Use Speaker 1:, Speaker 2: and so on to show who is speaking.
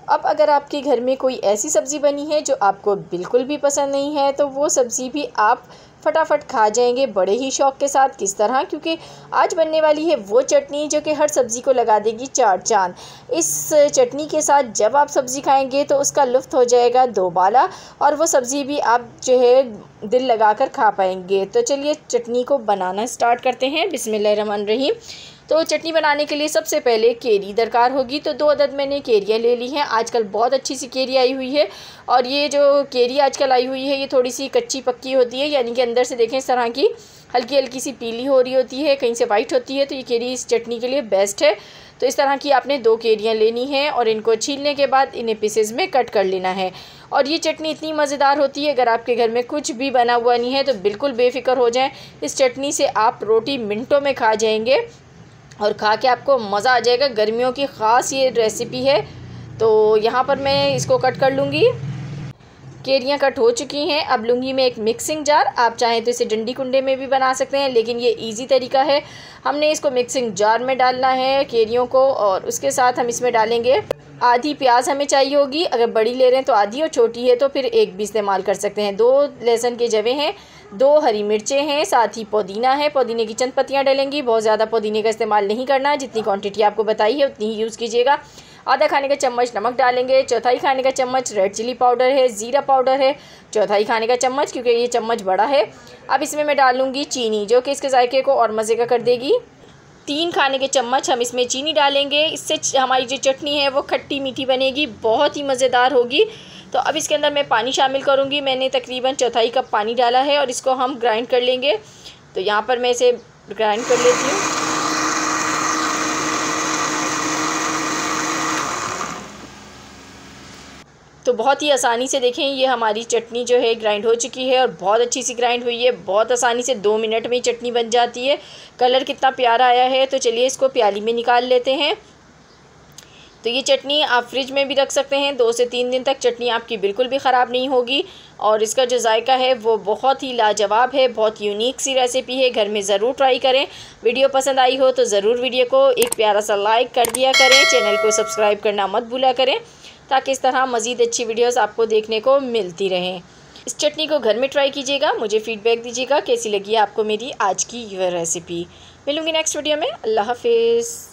Speaker 1: अब अगर आपके घर में कोई ऐसी सब्ज़ी बनी है जो आपको बिल्कुल भी पसंद नहीं है, तो वो सब्ज़ी भी आप फटाफट खा जाएंगे बड़े ही शौक़ के साथ। किस तरह? क्योंकि आज बनने वाली है वो चटनी जो कि हर सब्ज़ी को लगा देगी चार चाँद। इस चटनी के साथ जब आप सब्ज़ी खाएंगे तो उसका लुत्फ़ हो जाएगा दोबाला, और वो सब्ज़ी भी आप जो है दिल लगाकर खा पाएंगे। तो चलिए चटनी को बनाना स्टार्ट करते हैं। बिस्मिल्लाहिर्रहमानिर्रहीम। तो चटनी बनाने के लिए सबसे पहले केरी दरकार होगी। तो 2 अदद मैंने केरियाँ ले ली हैं। आजकल बहुत अच्छी सी केरी आई हुई है, और ये जो केरी आजकल आई हुई है ये थोड़ी सी कच्ची पक्की होती है, यानी कि अंदर से देखें इस तरह की हल्की हल्की सी पीली हो रही होती है, कहीं से वाइट होती है। तो ये केरी इस चटनी के लिए बेस्ट है। तो इस तरह की आपने 2 केरियाँ लेनी हैं, और इनको छीलने के बाद इन्हें पीसेस में कट कर लेना है। और ये चटनी इतनी मज़ेदार होती है, अगर आपके घर में कुछ भी बना हुआ नहीं है तो बिल्कुल बेफ़िक्र हो जाएं। इस चटनी से आप रोटी मिनटों में खा जाएंगे, और खा के आपको मज़ा आ जाएगा। गर्मियों की ख़ास ये रेसिपी है। तो यहाँ पर मैं इसको कट कर लूँगी। केरियाँ कट हो चुकी हैं। अब लूँगी मैं एक मिक्सिंग जार। आप चाहें तो इसे डंडी कुंडे में भी बना सकते हैं, लेकिन ये इजी तरीका है। हमने इसको मिक्सिंग जार में डालना है केरियों को, और उसके साथ हम इसमें डालेंगे आधी प्याज हमें चाहिए होगी। अगर बड़ी ले रहे हैं तो आधी, और छोटी है तो फिर एक भी इस्तेमाल कर सकते हैं। 2 लहसुन के जवे हैं, 2 हरी मिर्चें हैं, साथ ही पुदीना है। पुदीने की चंद पत्तियां डलेंगी। बहुत ज़्यादा पुदीने का इस्तेमाल नहीं करना है, जितनी क्वांटिटी आपको बताई है उतनी ही यूज़ कीजिएगा। आधा खाने का चम्मच नमक डालेंगे। चौथाई खाने का चम्मच रेड चिली पाउडर है। ज़ीरा पाउडर है चौथाई खाने का चम्मच, क्योंकि ये चम्मच बड़ा है। अब इसमें मैं डाल लूँगी चीनी, जो कि इसके जायके को और मज़े का कर देगी। 3 खाने के चम्मच हम इसमें चीनी डालेंगे। इससे हमारी जो चटनी है वो खट्टी मीठी बनेगी, बहुत ही मज़ेदार होगी। तो अब इसके अंदर मैं पानी शामिल करूँगी। मैंने तकरीबन चौथाई कप पानी डाला है, और इसको हम ग्राइंड कर लेंगे। तो यहाँ पर मैं इसे ग्राइंड कर लेती हूँ। तो बहुत ही आसानी से देखें ये हमारी चटनी जो है ग्राइंड हो चुकी है, और बहुत अच्छी सी ग्राइंड हुई है। बहुत आसानी से 2 मिनट में चटनी बन जाती है। कलर कितना प्यारा आया है। तो चलिए इसको प्याली में निकाल लेते हैं। तो ये चटनी आप फ्रिज में भी रख सकते हैं। 2 से 3 दिन तक चटनी आपकी बिल्कुल भी ख़राब नहीं होगी, और इसका जो जायका है वो बहुत ही लाजवाब है। बहुत यूनिक सी रेसिपी है, घर में ज़रूर ट्राई करें। वीडियो पसंद आई हो तो ज़रूर वीडियो को एक प्यारा सा लाइक कर दिया करें। चैनल को सब्सक्राइब करना मत भूला करें, ताकि इस तरह मज़ीद अच्छी वीडियोस आपको देखने को मिलती रहें। इस चटनी को घर में ट्राई कीजिएगा, मुझे फ़ीडबैक दीजिएगा कैसी लगी आपको मेरी आज की यह रेसिपी। मिलूँगी नेक्स्ट वीडियो में। अल्लाह हाफिज़।